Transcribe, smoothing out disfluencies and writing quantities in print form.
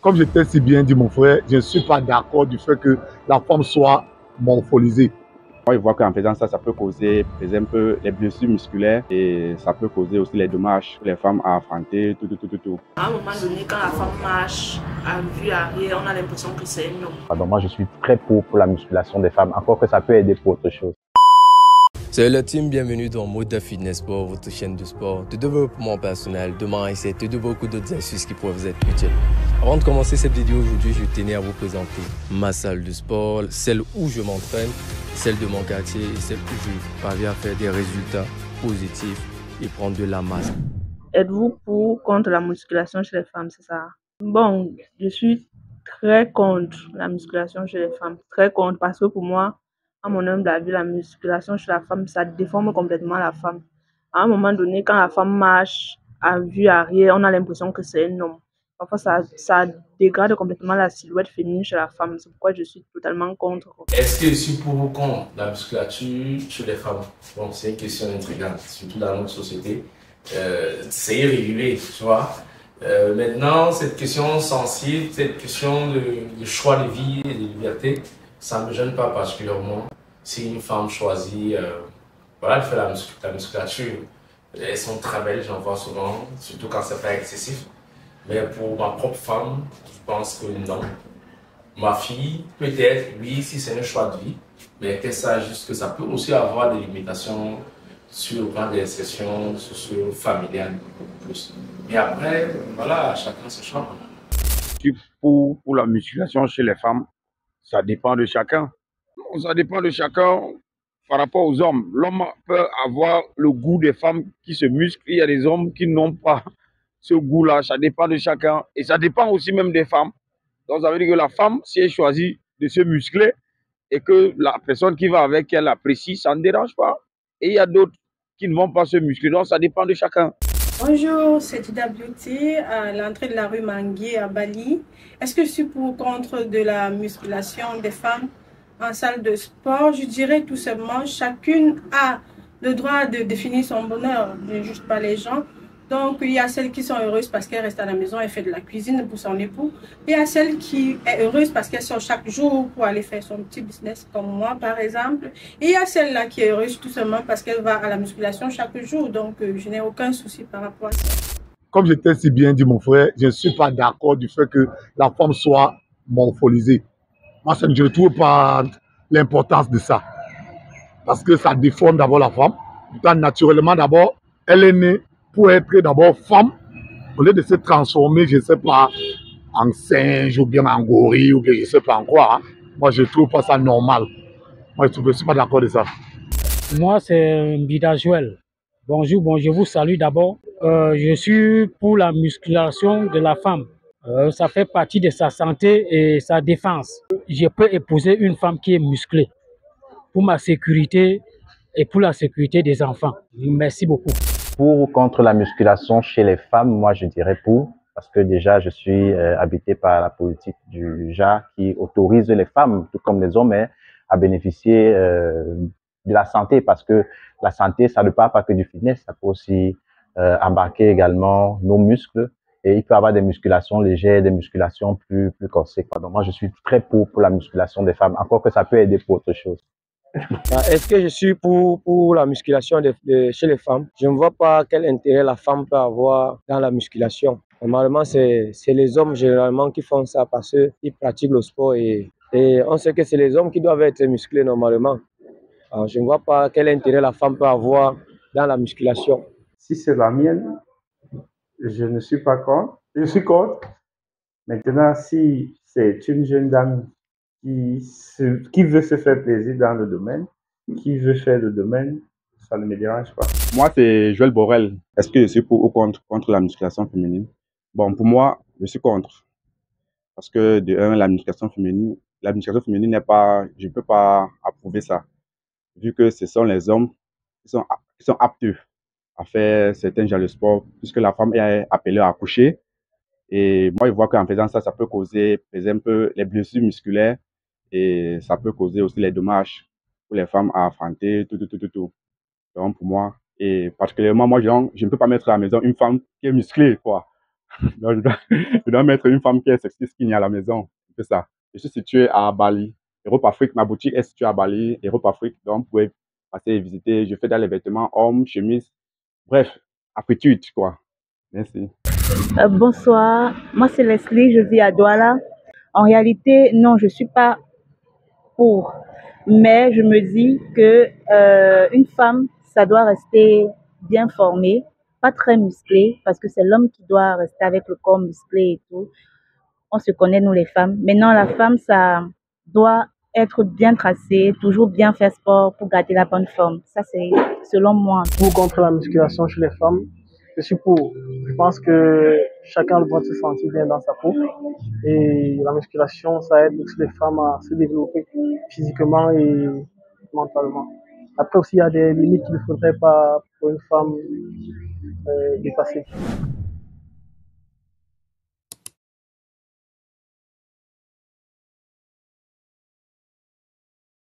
Comme je t'ai si bien dit, mon frère, je ne suis pas d'accord du fait que la femme soit morpholisée. Moi, je vois qu'en faisant ça, ça peut causer, par exemple, les blessures musculaires et ça peut causer aussi les dommages pour les femmes à affronter, tout. À un moment donné, quand la femme marche à vue arrière, on a l'impression que c'est un homme. Pardon, moi, je suis très pour la musculation des femmes, encore que ça peut aider pour autre chose. Salut la team, bienvenue dans Moda Fitness Sport, votre chaîne de sport, de développement personnel, de mindset et de beaucoup d'autres astuces qui pourraient vous être utiles. Avant de commencer cette vidéo aujourd'hui, je tenais à vous présenter ma salle de sport, celle où je m'entraîne, celle de mon quartier et celle où je parviens à faire des résultats positifs et prendre de la masse. Êtes-vous pour ou contre la musculation chez les femmes, c'est ça? Bon, je suis très contre la musculation chez les femmes. Très contre parce que pour moi, à mon humble avis, la musculation chez la femme, ça déforme complètement la femme. À un moment donné, quand la femme marche à vue arrière, on a l'impression que c'est un homme. Parfois, ça dégrade complètement la silhouette féminine chez la femme. C'est pourquoi je suis totalement contre. Est-ce que je suis pour ou contre la musculature chez les femmes? Bon, c'est une question intrigante, surtout dans notre société. C'est irrégulier, tu vois. Maintenant, cette question sensible, cette question de choix de vie et de liberté, ça ne me gêne pas particulièrement. Si une femme choisit, voilà, elle fait la musculature, elles sont très belles, j'en vois souvent, surtout quand c'est pas excessif. Mais pour ma propre femme, je pense que non. Ma fille, peut-être, oui, si c'est un choix de vie, mais qu'elle sache juste que ça peut aussi avoir des limitations sur le plan des sessions socio-familiales. Mais après, voilà, chacun ses choix. Pour la musculation chez les femmes, ça dépend de chacun. Ça dépend de chacun par rapport aux hommes. L'homme peut avoir le goût des femmes qui se musclent. Il y a des hommes qui n'ont pas ce goût-là. Ça dépend de chacun. Et ça dépend aussi même des femmes. Donc, ça veut dire que la femme, si elle choisit de se muscler et que la personne qui va avec elle apprécie, ça ne dérange pas. Et il y a d'autres qui ne vont pas se muscler. Donc, ça dépend de chacun. Bonjour, c'est Tida Beauty à l'entrée de la rue Manguier à Bali. Est-ce que je suis pour ou contre de la musculation des femmes en salle de sport? Je dirais tout simplement, chacune a le droit de définir son bonheur, je ne juge pas les gens. Donc, il y a celles qui sont heureuses parce qu'elles restent à la maison et font de la cuisine pour son époux. Il y a celle qui est heureuse parce qu'elle sort chaque jour pour aller faire son petit business, comme moi, par exemple. Et il y a celle-là qui est heureuse tout simplement parce qu'elle va à la musculation chaque jour. Donc, je n'ai aucun souci par rapport à ça. Comme je t'ai si bien dit, mon frère, je ne suis pas d'accord du fait que la femme soit morpholisée. Moi, je ne trouve pas l'importance de ça. Parce que ça déforme d'abord la femme. Pourtant, naturellement, d'abord, elle est née pour être d'abord femme, au lieu de se transformer, je ne sais pas, en singe ou bien en gorille ou bien je ne sais pas en quoi. Hein. Moi, je ne trouve pas ça normal. Moi, je ne suis pas d'accord de ça. Moi, c'est Mbida Joël. Bonjour, bon, je vous salue d'abord. Je suis pour la musculation de la femme. Ça fait partie de sa santé et sa défense. Je peux épouser une femme qui est musclée pour ma sécurité et pour la sécurité des enfants. Merci beaucoup. Pour ou contre la musculation chez les femmes, moi, je dirais pour. Parce que déjà, je suis habité par la politique du JA qui autorise les femmes, tout comme les hommes, à bénéficier de la santé. Parce que la santé, ça ne parle pas que du fitness, ça peut aussi embarquer également nos muscles. Et il peut y avoir des musculations légères, des musculations plus corsées. Donc moi, je suis très pour la musculation des femmes, encore que ça peut aider pour autre chose. Est-ce que je suis pour la musculation chez les femmes? Je ne vois pas quel intérêt la femme peut avoir dans la musculation. Normalement, c'est les hommes généralement qui font ça parce qu'ils pratiquent le sport et on sait que c'est les hommes qui doivent être musclés normalement. Alors, je ne vois pas quel intérêt la femme peut avoir dans la musculation. Si c'est la mienne, je ne suis pas contre. Je suis contre. Maintenant, si c'est une jeune dame qui veut se faire plaisir dans le domaine, qui veut faire le domaine, ça ne me dérange pas. Moi, c'est Joël Borel. Est-ce que je suis pour ou contre la musculation féminine? Bon, pour moi, je suis contre. Parce que de un, la musculation féminine n'est pas, je ne peux pas approuver ça. Vu que ce sont les hommes qui sont aptes à faire certains genres de sport, puisque la femme est appelée à accoucher. Et moi, je vois qu'en faisant ça, ça peut causer, par exemple, les blessures musculaires et ça peut causer aussi les dommages pour les femmes à affronter, tout. Donc, pour moi, et particulièrement, moi, je ne peux pas mettre à la maison une femme qui est musclée, quoi. Donc, je dois mettre une femme qui est sexiste qui n'est à la maison. C'est ça. Je suis situé à Bali, Europe Afrique. Ma boutique est située à Bali, Europe Afrique. Donc, vous pouvez passer et visiter. Je fais dans les vêtements hommes, chemises. Bref, aptitude, quoi. Merci. Bonsoir, moi c'est Leslie, je vis à Douala. En réalité, non, je suis pas pour, mais je me dis que une femme, ça doit rester bien formée, pas très musclée, parce que c'est l'homme qui doit rester avec le corps musclé et tout. On se connaît, nous les femmes. Maintenant, la femme, ça doit être bien tracé, toujours bien faire sport pour garder la bonne forme. Ça, c'est selon moi. Pour contre la musculation chez les femmes, je suis pour. Je pense que chacun a le droit de se sentir bien dans sa peau. Et la musculation, ça aide aussi les femmes à se développer physiquement et mentalement. Après aussi, il y a des limites qu'il ne faudrait pas pour une femme dépasser.